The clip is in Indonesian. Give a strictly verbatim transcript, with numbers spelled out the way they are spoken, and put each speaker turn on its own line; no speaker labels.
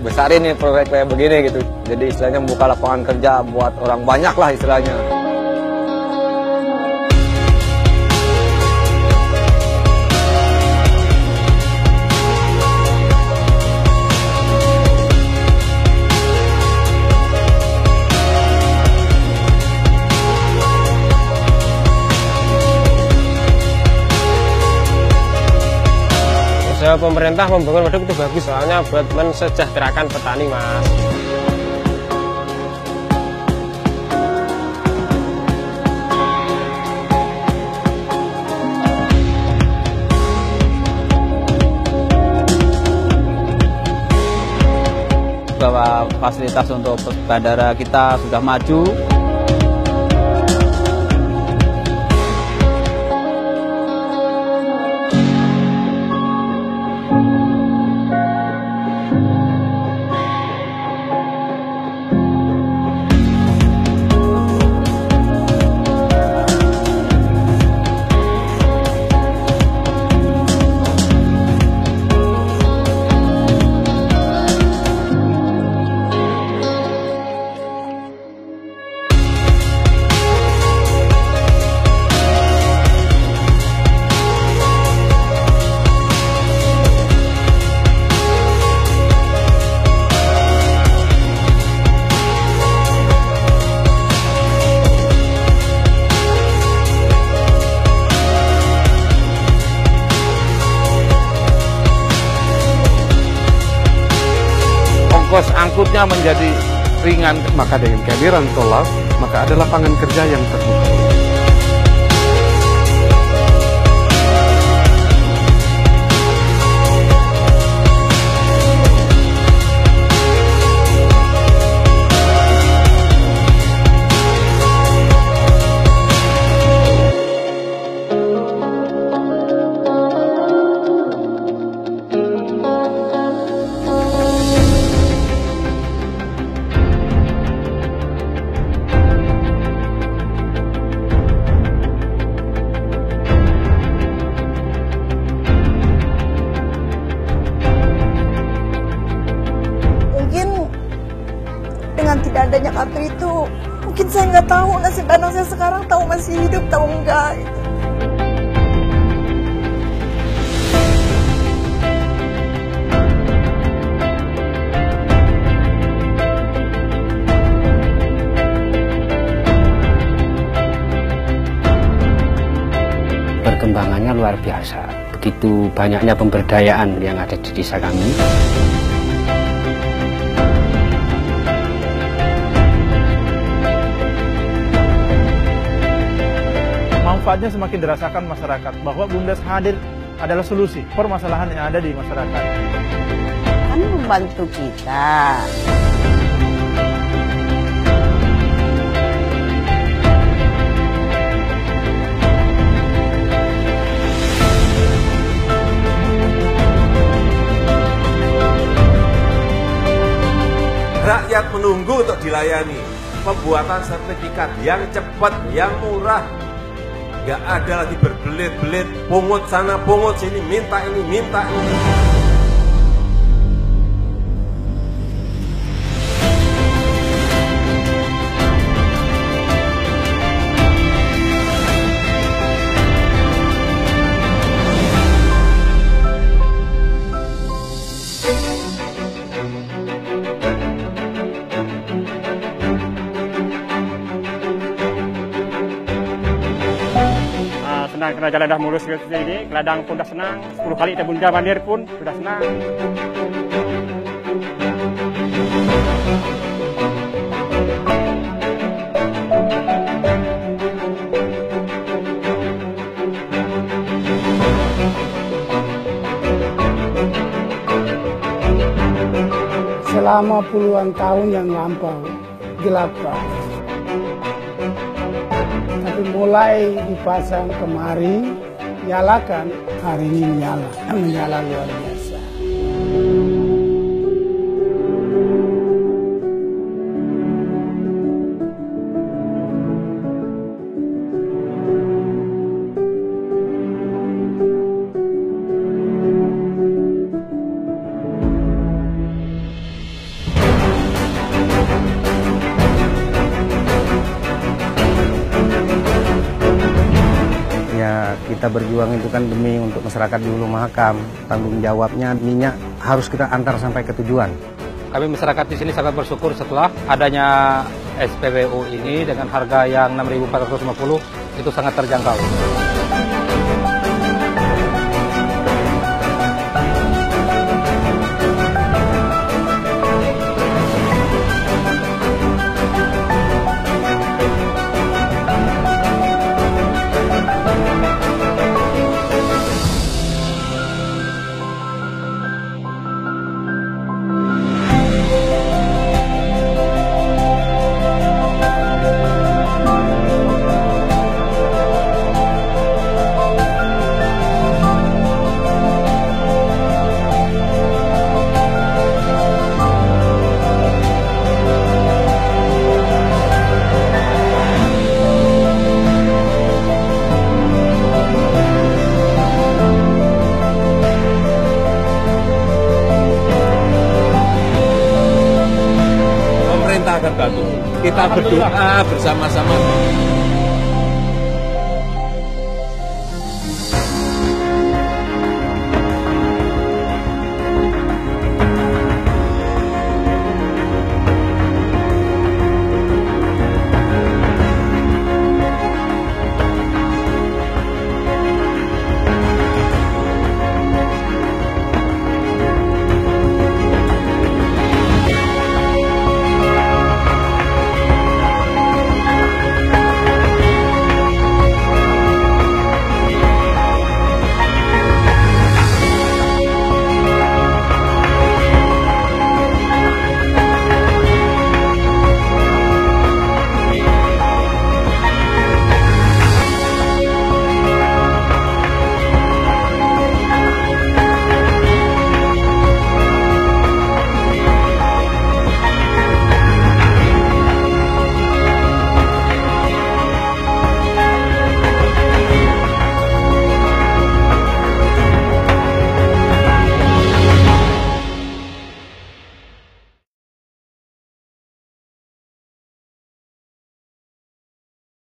besarin nih proyek kayak begini gitu. Jadi istilahnya membuka lapangan kerja buat orang banyak lah istilahnya.
Usaha pemerintah membangun waduk itu bagus, soalnya buat mensejahterakan petani, Mas.
Bahwa fasilitas untuk bandara kita sudah maju.
Ongkos angkutnya menjadi ringan, maka dengan kehadiran tol, maka ada lapangan kerja yang terbuka.
Dengan tidak adanya Katri itu, mungkin saya nggak tahu nasib anak saya sekarang, tahu masih hidup, tahu enggak.
Perkembangannya luar biasa. Begitu banyaknya pemberdayaan yang ada di desa kami.
Manfaatnya semakin dirasakan masyarakat, bahwa BUMDes hadir adalah solusi permasalahan yang ada di masyarakat.
Kan membantu kita.
Rakyat menunggu untuk dilayani. Pembuatan sertifikat yang cepat, yang murah. Nggak ada lagi berbelit-belit, pungut sana, pungut sini, minta ini, minta ini.
Senang kena jalan dah mulus seperti ini, ladang pun dah senang, sepuluh kali kita bunda bandir pun sudah senang.
Selama puluhan tahun yang lampau gelap, Pak. Tapi mulai dipasang kemari, nyalakan, hari ini menyala, menyala luar biasa.
Kita berjuang itu kan demi untuk masyarakat di Hulu Mahakam. Tanggung jawabnya minyak harus kita antar sampai ke tujuan.
Kami masyarakat di sini sangat bersyukur setelah adanya S P B U ini dengan harga yang enam ribu empat ratus lima puluh itu sangat terjangkau.
Akan bantu. Kita berdoa bersama-sama.